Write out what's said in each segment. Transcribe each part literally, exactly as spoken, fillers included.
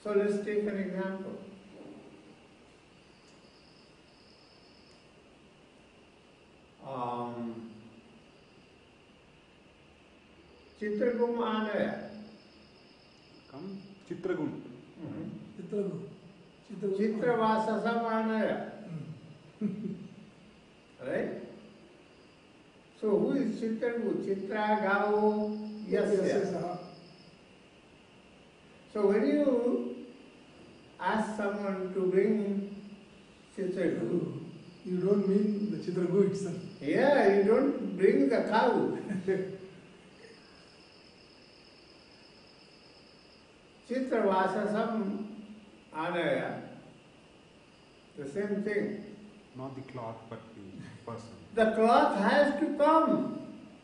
So let's take an example. Um, Chitragum Anaya. Come, Chitragum. Chitragum. Chitravasasam Anaya. Right? So who is Chitragu? Chitra Gao Yasya. So when you ask someone to bring Chitragu, you don't mean the Chitragu itself. Yeah, you don't bring the cow. Chitravasasam Anaya. The same thing. Not the cloth, but the person. The cloth has to come.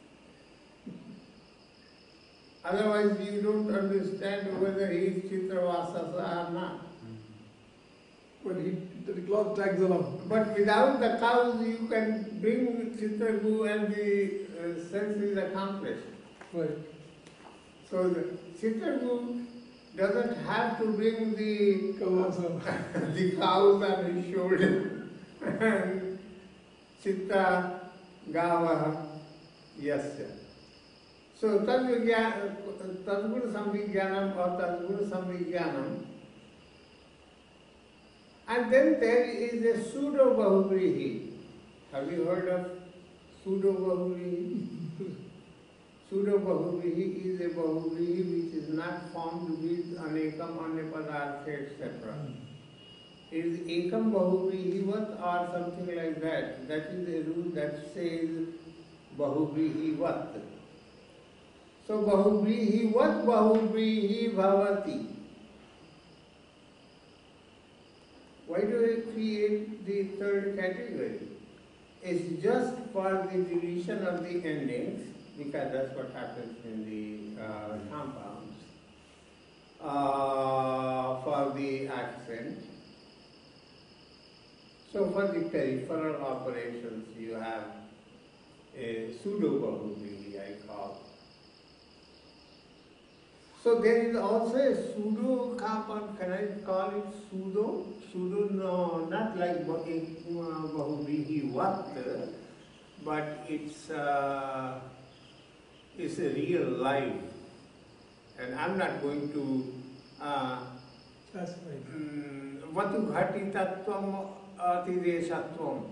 Otherwise you don't understand whether he is Chitravasasa or not. But he, the cloth tags along. But without the cows you can bring Chitragu and the uh, sense is accomplished. Right. So the Chitragu doesn't have to bring the cows the cows on his shoulder. And Chitta Gava Yasya. So Tadguna Samvijnanam or Tadguna Samvijnanam. And then there is a pseudo Bahuvrihi. Have you heard of pseudo Bahuvrihi? Pseudo Bahuvrihi is a Bahuvrihi which is not formed with Anekam, Anepadartha, et cetera. It is Ekam Bahuvrihivat or something like that. That is a rule that says Bahuvrihivat. So Bahuvrihivat Bahuvrihi Bhavati. Why do we create the third category? It's just for the deletion of the endings, because that's what happens in the uh, compounds, uh, for the accent. So for the peripheral operations, you have a pseudo-bahuvrihi, I call. So there is also a pseudo compound. Can I call it pseudo? Pseudo, no, not like bahuvrihi vat, but it's uh, it's a real life, and I'm not going to. Uh, That's right. Vatu ghati tattvam atideshatvam.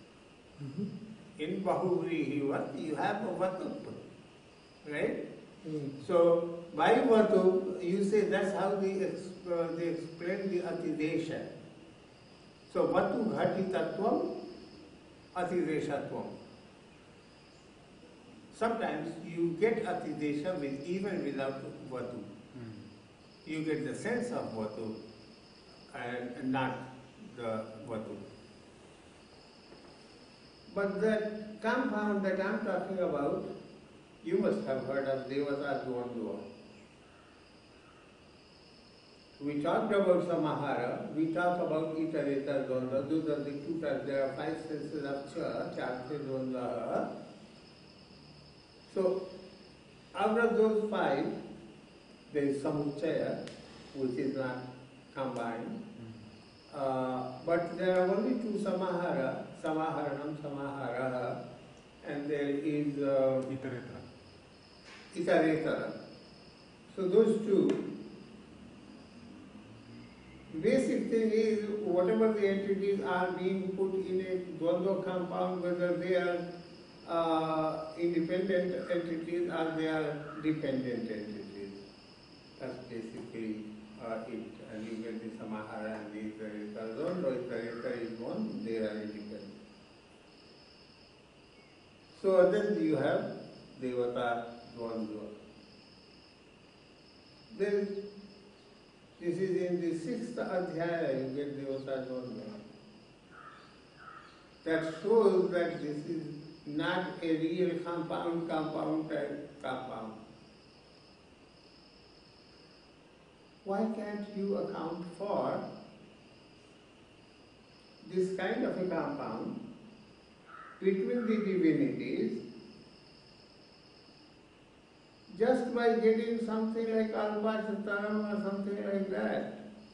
In bahuvrihi vat, you have a vatu, right? Mm. So by vatu, you say that's how they, uh, they explain the atidesha. So vatu ghati tattvam atideshatvam. Sometimes you get atidesha with even without vatu. Mm. You get the sense of vatu and not the vatu. But that compound that I'm talking about, you must have heard of Devata Dvandva. We talked about Samahara, we talk about Itareta Dvandva, those are the two types. There are five senses of Cha, Charte Dvandva. So, out of those five, there is Samuchaya, which is not combined. Uh, but there are only two Samahara, Samaharanam, Samahara, and there is uh, Itaretara. Itaretara. So those two, basic thing is whatever the entities are being put in a Dvandva compound, whether they are uh, independent entities or they are dependent entities. That's basically uh, it. And you get the Samahara and the Itaretara. Though Itaretara is one, they are independent. So then you have Devata Dvandva. Then this is in the sixth adhyaya you get Devata Dvandva. That shows that this is not a real compound, compound type compound. Why can't you account for this kind of a compound between the divinities just by getting something like Alpachataram or something like that?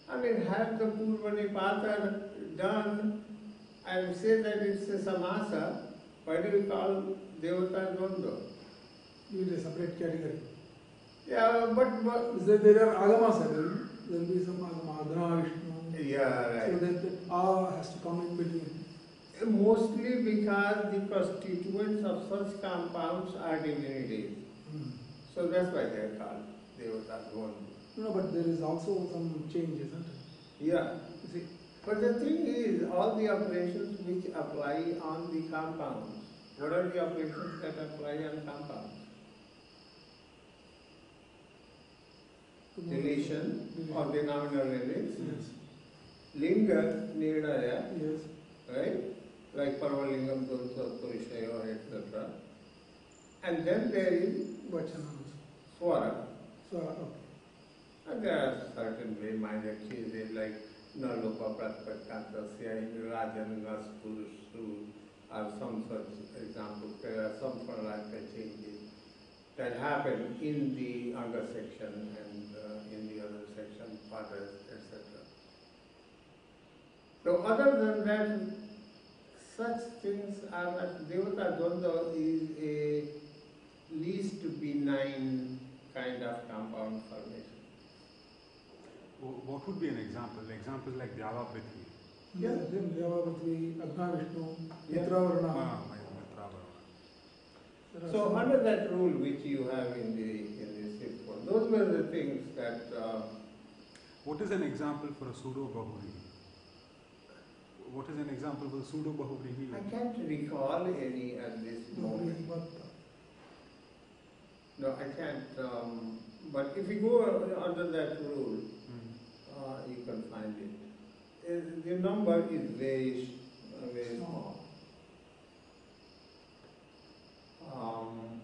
I mean, have the Purvanipata done and say that it's a samasa, why do you call Devata Dvandva? You need a separate category. Yeah, but, but Is there, there are agamas, there will be some agama, Adana, Vishnu. yeah, right. So that the A has to come in between. Mostly because the constituents of such compounds are divinities. Hmm. So that's why they are called Devata Dvandva. No, but there is also some change, isn't it? Yeah. You see, But the thing is, all the operations which apply on the compounds, what are the operations that apply on compounds? Deletion of the nominal units, yes, linga, nirnaya, yes, right? Like parvalingam, dosha, purishayo, et cetera. And then there is Vachana. swara. So, okay. And there are certain very minor changes like Nalupa Praspakkantasya in Rajangas Purushu or some such examples. There are some pranayaka changes that happen in the Anga section and uh, in the other section, Padas, et cetera. So other than that, such things are that Devata Dvandva is a least benign kind of compound formation. What would be an example? Example like Dhyava Prithvi. Yeah, then Devavati, Agna Vishnu, Yeah. Mitravarna. Ah, my Mitravarna. There are So some- under that rule which you have in the in the sixth one, those were the things that. Uh, What is an example for a pseudo Bahuvrihi? What is an example for a pseudo Bahuvrihi? I can't recall any at this moment. No, I can't. Um, but if you go under that rule, Hmm. uh, you can find it. Uh, The number is very, uh, very small. Um,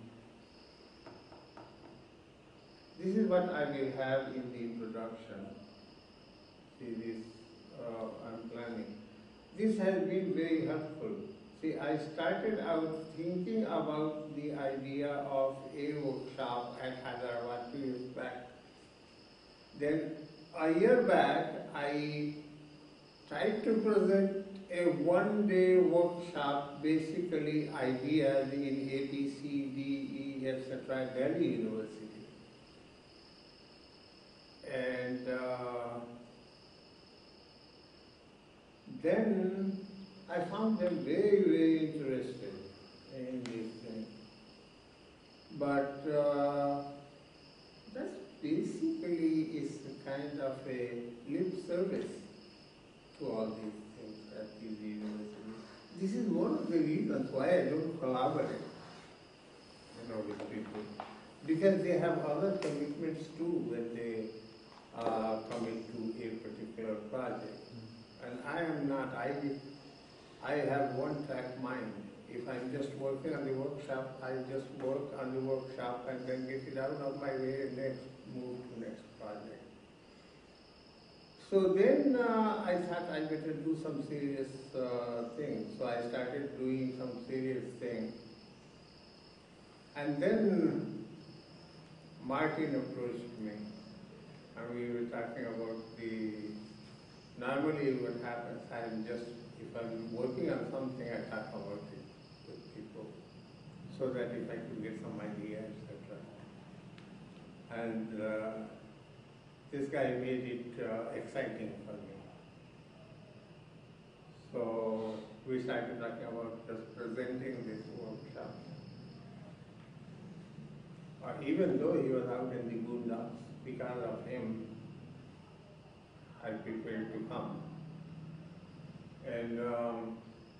this is what I will have in the introduction. See, this uh, I'm planning. This has been very helpful. See, I started out thinking about the idea of a workshop at Hyderabad two years back. Then a year back, I tried to present a one-day workshop, basically ideas in A, B, C, D, E, et cetera at Delhi University. And uh, then I found them very, very interested in this thing. But uh, that's basically is a kind of a lip service to all these things at these universities. This is one of the reasons why I don't collaborate, you know, with people. Because they have other commitments too when they uh, commit to a particular project. And I am not, I, I have one track mind. If I'm just working on the workshop, I just work on the workshop and then get it out of my way and next move to next project. So then uh, I thought I better do some serious uh, things. So I started doing some serious things. And then Martin approached me. And we were talking about the, normally what happens, I'm just, if I'm working on something, I talk about it with people. So that if I could get some idea, et cetera. And uh, this guy made it uh, exciting for me. So we started talking about just presenting this workshop. Uh, even though he was out in the boondocks, because of him, I prepared to come. And um,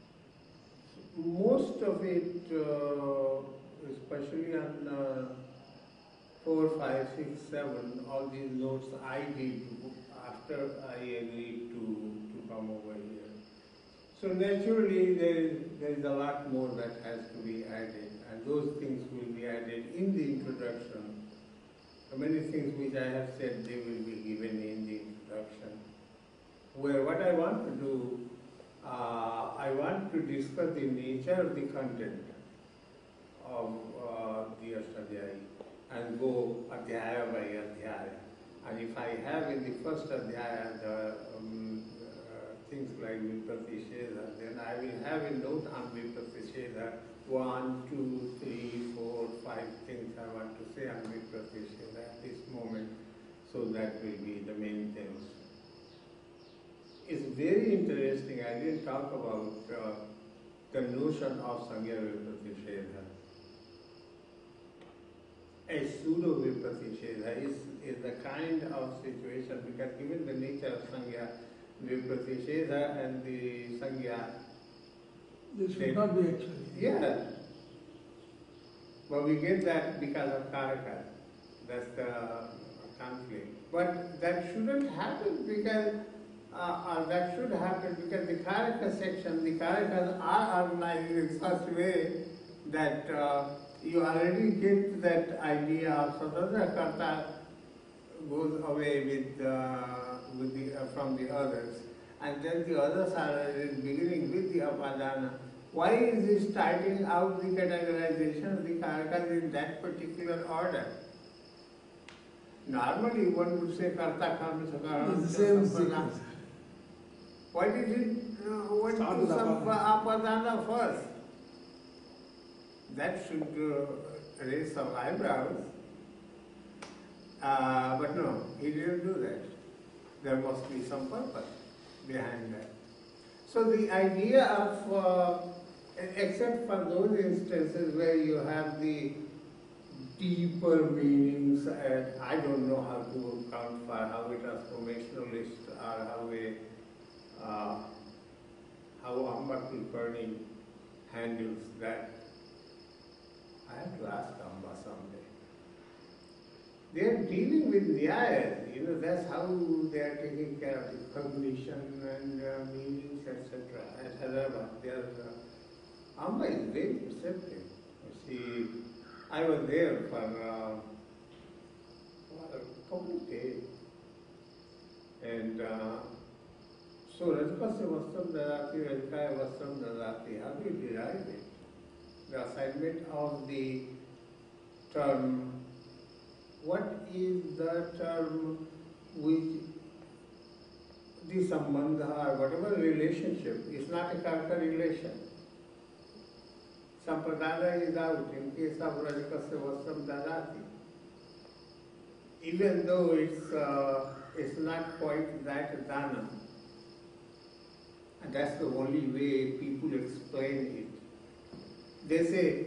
most of it, uh, especially on uh, four, five, six, seven, all these notes I did after I agreed to, to come over here. So naturally there is, there is a lot more that has to be added, and those things will be added in the introduction. Many things which I have said, they will be given in the introduction. Where what I want to do, uh, I want to discuss the nature of the content of uh, the Ashtadhyayi and go adhyaya by adhyaya. And if I have in the first adhyaya the um, uh, things like Vipratiseda, then I will have a note on Vipratiseda, one, two, three, four, five things I want to say on Vipratiseda at this moment. So that will be the main things. It's very interesting. I didn't talk about uh, the notion of Sangya Vipratiseda. A pseudo Vipratiseda is, is the kind of situation, because given the nature of Sangya Vipratiseda and the Sangya, This they, should not be actually. yeah. But we get that because of Karaka. That's the conflict. But that shouldn't happen because uh, uh, that should happen because the Karaka section, the Karakas are organized in such a way that uh, you already get that idea of Swadharma Karta goes away with, uh, with the, uh, from the others. And then the others are beginning with the Apadana. Why is he starting out the categorization of the Karakas in that particular order? Normally one would say Karta, Karma, Sakara, It's the same sequence. Why did he uh, went to some Apadana first? That should uh, raise some eyebrows. Uh, but no, he didn't do that. There must be some purpose behind that. So the idea of, uh, except for those instances where you have the deeper meanings, and I don't know how to account for how a transformationalist or how a uh, how Ambakul Pāṇini handles that. I have to ask Amba someday. They are dealing with Nyaya, you know, that's how they are taking care of the cognition and uh, meanings, et cetera. At Hyderabad, they are, uh, Amba is very perceptive. She, I was there for, uh, for a couple of days. And uh, so, Rajkasya Vastram Dadati, Rajkaya Vastram Dadati, how do you derive it? The assignment of the term, what is the term which the sambandha or whatever relationship is not a karka relation. Sampradana is out in case of Rajkasya Vastram Dadati. Even though it's, uh, it's not quite that dana. And that's the only way people explain it. They say,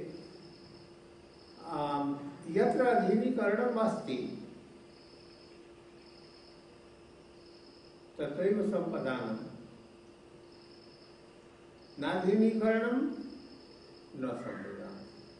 um, yatra adhinikaranam asti, tatraiva sampadanam, nadhinikaranam, na sampadanam.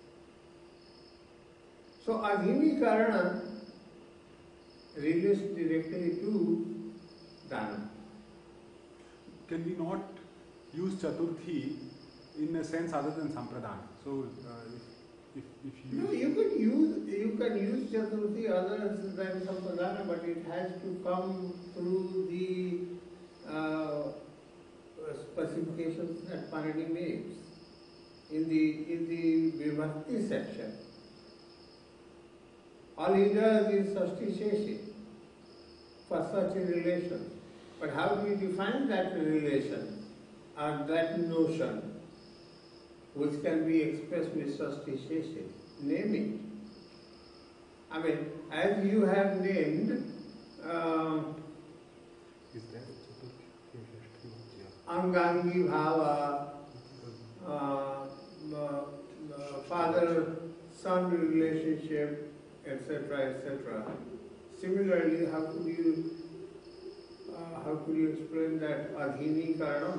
So adhinikarana relates directly to dana. Can we not use Chaturthi in a sense other than Sampradana? So, uh, if, if, if you... No, you can use, you can use Chaturthi other than Sampradana, but it has to come through the uh, specifications that Pāṇini makes in the, in the Vibhakti section. All he does is Sashti Sheshi for such a relation. But how do you define that relation or that notion which can be expressed with Sashti Sheshi? Name it. I mean, as you have named uh, Is there Angangi Bhava, uh, uh, uh, father-son relationship, et cetera, et cetera. Similarly, how could you uh, how could you explain that adhini karanam?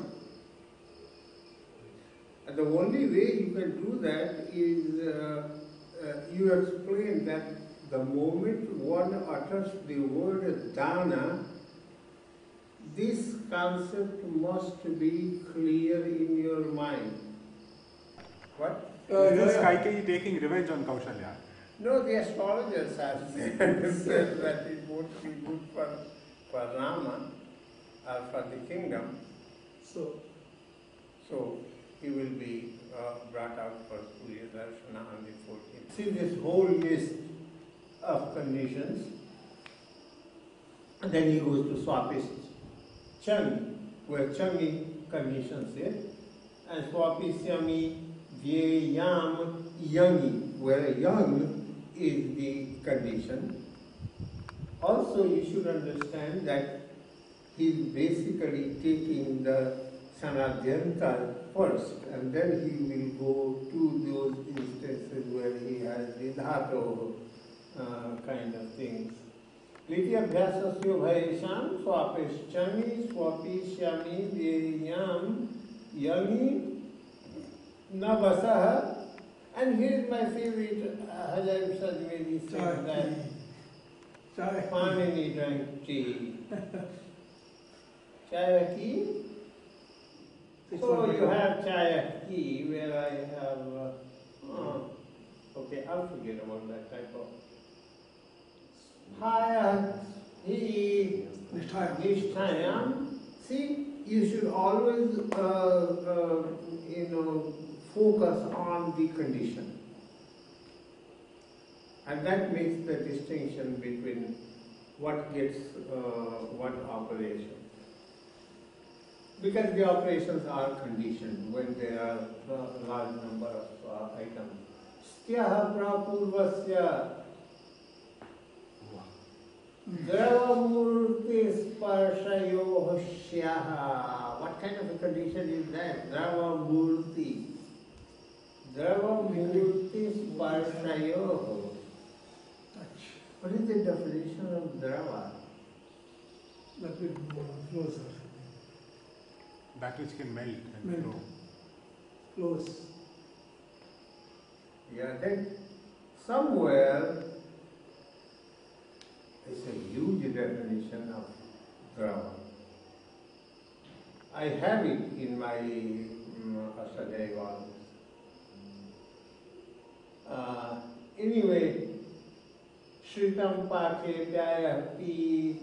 And the only way you can do that is uh, uh, you explain that the moment one utters the word dana, this concept must be clear in your mind. What? Uh, Is this yeah, yeah. Kaikeyi taking revenge on Kaushalya? No, the astrologers have said that it won't be good for, for Rama or for the kingdom. So, So he will be uh, brought out for Surya Darshana on the fourteenth. See this whole list of conditions. And then he goes to Swapis Chami, where Chami conditions it, and Swapisyami Vyayam Yangi, where young is the condition. Also, you should understand that he is basically taking the Sanadhyanta first, and then he will go to those instances where he has the dhatu uh, kind of things. Liti abhyasasyo bhayesham swapischami swapishyami vyayam yangi navasaha. And here is my favorite, uh, Hajar Sajmedi says that Pāṇini drank tea. Chaya tea? So you have chaya tea where I have, uh, oh, okay, I'll forget about that type of. Chaya tea, nishtayam. See, you should always, uh, uh, you know, focus on the condition. And that makes the distinction between what gets uh, what operation. Because the operations are conditioned when there are a large number of uh, items. Styaha prapurvasya dravamurti sparshayoh shyaha. What kind of a condition is that? Dravamurti. Dravamurti sparshayoh. What is the definition of drava? That will flow, sir. That which can melt and Melt. flow. Flows. Yeah, then somewhere it's a huge definition of drava. I have it in my um, Ashadeva. Uh, anyway, Shritam Pake Pyayati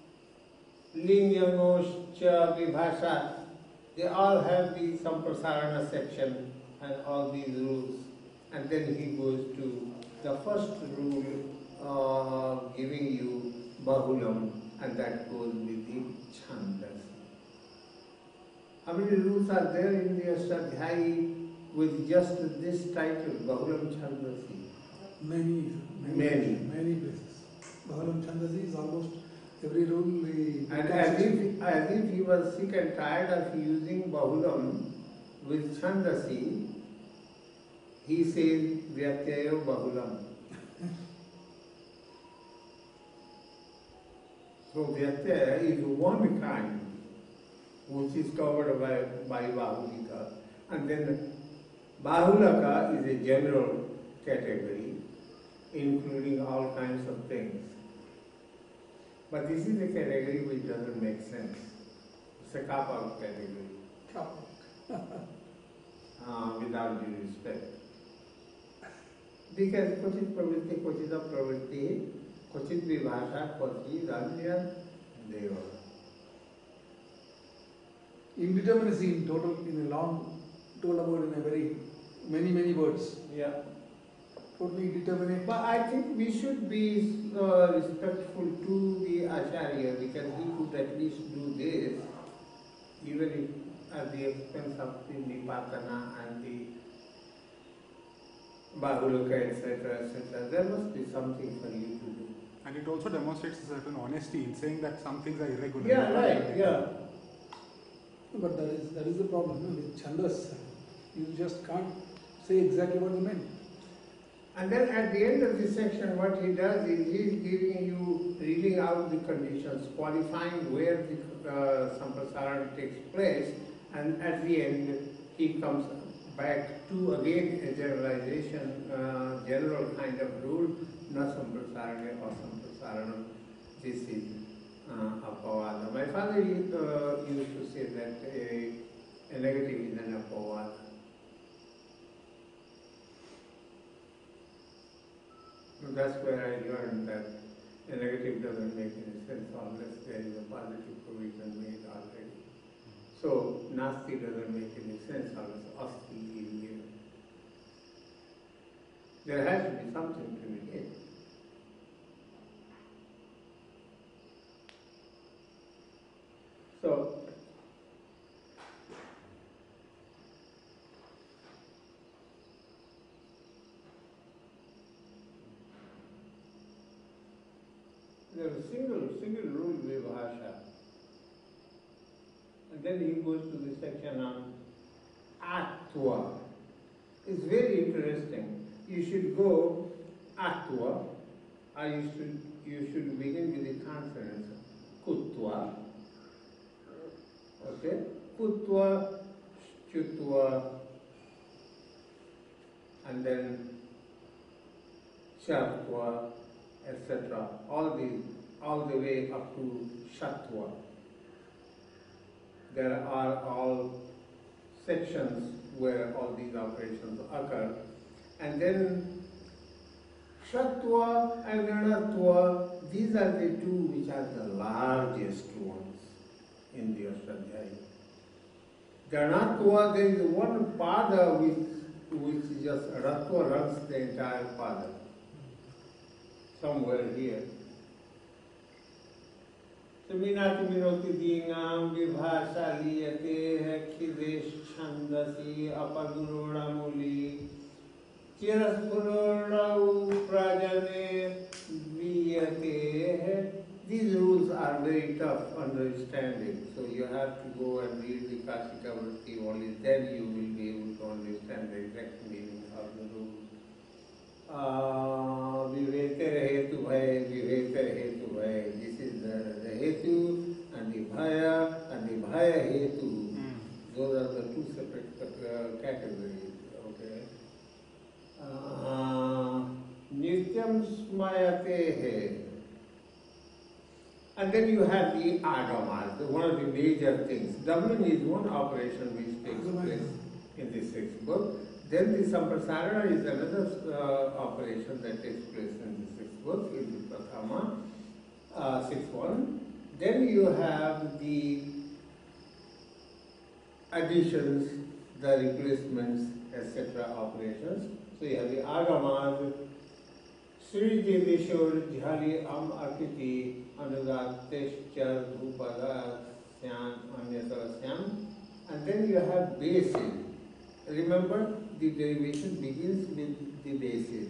Lingyamoscha Vibhasha, they all have the Samprasarana section and all these rules. And then he goes to the first rule uh, giving you Bahulam, and that goes with the Chandas. How many rules are there in the Ashtadhyayi with just this title, Bahulam Chandasi? Many, many, Many. many places. Bahulam Chandasi is almost every rule. The And as if, as if he was sick and tired of using Bahulam with Chandasi, he says Vyatyayo Bahulam. So Vyatyaya is one kind which is covered by, by Bahulika, and then Bahulaka is a general category including all kinds of things. But this is a category which doesn't make sense. It's a kappa category, uh, without due respect. Because Kochit Pravritti, Kochita Pravritti, Kochit Vibhasha, Kochit Anya Deva. Indeterminacy in total, in a long, told about in a very, many, many words. Yeah. Totally determinate. But I think we should be uh, respectful to the Acharya, because he could at least do this, even if at the expense of the Nipatana and the Bahulaka, et cetera, et cetera. There must be something for you to do. And it also demonstrates a certain honesty in saying that some things are irregular. Yeah, right, yeah. But that is that is the problem, no? With Chandas. You just can't say exactly what you meant. And then at the end of this section, what he does is he is giving you, reading out the conditions, qualifying where the uh, Samprasarana takes place, and at the end he comes back to again a generalization, uh, general kind of rule, na Samprasarana or Samprasarana. This is uh, apavada. My father uh, used to say that a, a negative is an apavada. That's where I learned that a negative doesn't make any sense unless there is a positive provision made already. So, nasti doesn't make any sense unless asti is given. There has to be something to negate. There is a single, single rule vibhasha. And then he goes to the section on Attva. It's very interesting. You should go Attva, or you should, you should begin with the consonants. Kutva. Okay? Kutva, Chutva, and then Shatva, et cetera. All these, all the way up to Shatva. There are all sections where all these operations occur. And then Shatva and Ganatva, these are the two which are the largest ones in the Ashtadhyayi. Ganatva, there is one pada which, which just Ratva runs the entire pada. Somewhere here. Saminati minoti dingam vibhasha liyate khidesh chandasi apaguroda muli chiraspurorau prajane viyate. These rules are very tough understanding, so you have to go and read the Kashika Vritti, only then you will be able to understand the exact meaning of the rules. Viveter hetu bhaya, viveter hetu bhaya. This is the, the hetu and the bhaya and the bhaya hetu. Mm. Those are the two separate uh, categories. Okay. Nityam smayate. And then you have the agamas, one of the major things. Doubling is one operation which takes place in the sixth book. Then the samprasarana is another uh, operation that takes place in the sixth book, in the prathama, uh, sixth one. Then you have the additions, the replacements, et cetera operations. So you have the agamas, Sri Deveshwar Jhali Am Akiti Anudateshchar Dhupada Syam Anyasarasyam. And then you have bases. Remember, the derivation begins with the bases.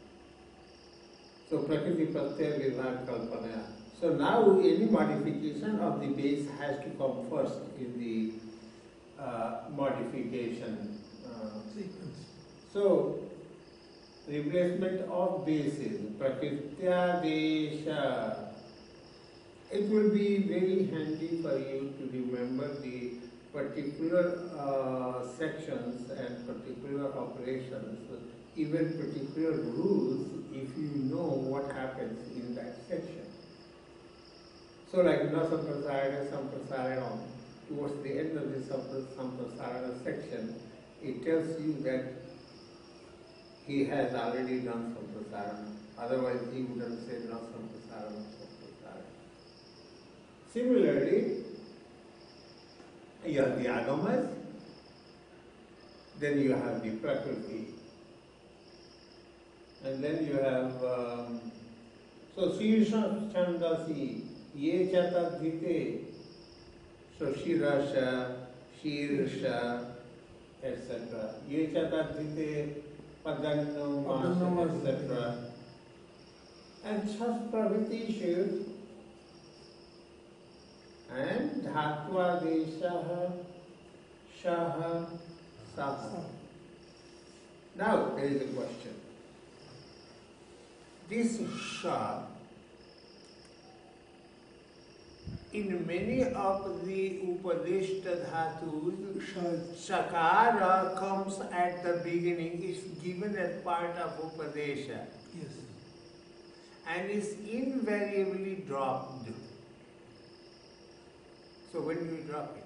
So Prakriti Pratyaya Vibhag Kalpana. So now any modification of the base has to come first in the uh, modification uh, sequence. So replacement of bases, Prakritya Desha. It will be very handy for you to remember the particular uh, sections and particular operations, even particular rules, if you know what happens in that section. So like Nasamprasarana, Samprasarana, towards the end of the Samprasarana section, it tells you that he has already done Samprasarana. Otherwise he wouldn't say Nasamprasarana, Samprasarana. Similarly, you have the agamas, then you have the prakriti, and then you have um, so Shirsha Chandasi, Ye Chatadhite, so Shirasha, Shirsha, et cetera. Ye Chatadhite, Padanno Masa, et cetera. And Shaspravitishu and Dhatva Deshaha, Shaha, Saha. Now there is a question. This Sha, in many of the Upadeshta Dhatus, Sakara comes at the beginning, is given as part of Upadesha. Yes. And is invariably dropped. So when do you drop it?